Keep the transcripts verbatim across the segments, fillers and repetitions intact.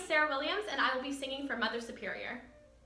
Sarah Williams, and I will be singing for Mother Superior.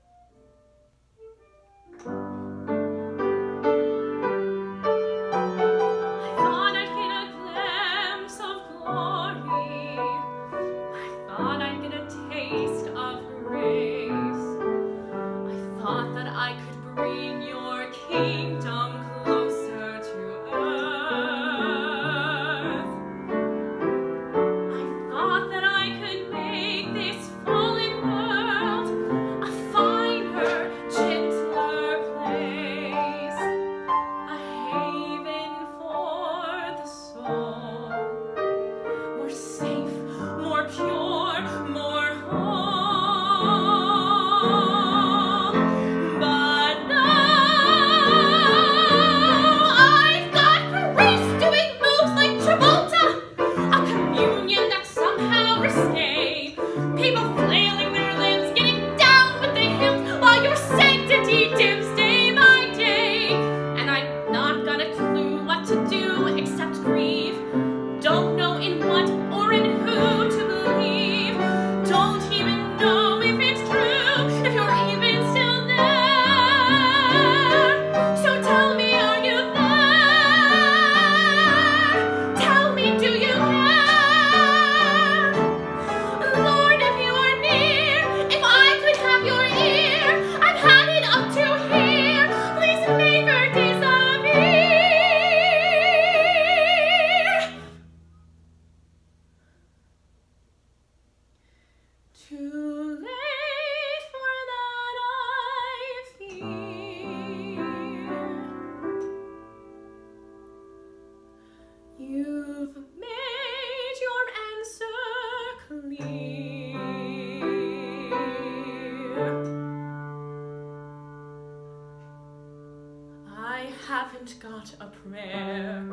Got a prayer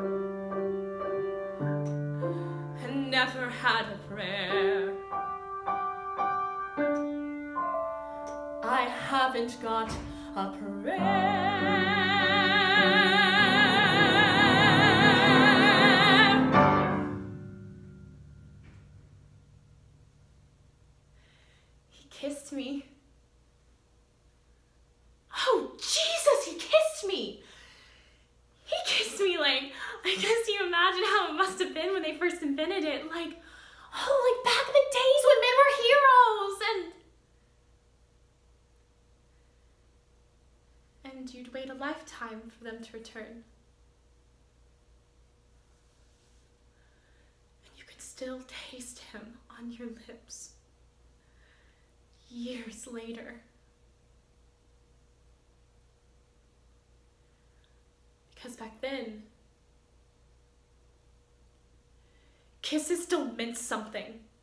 and never had a prayer. I haven't got a prayer. He kissed me. Oh, Jesus, he kissed me. He kissed me like, I guess you imagine how it must have been when they first invented it. Like, oh, like back in the days when men were heroes and... And you'd wait a lifetime for them to return. And you could still taste him on your lips years later. Because back then, kisses still meant something.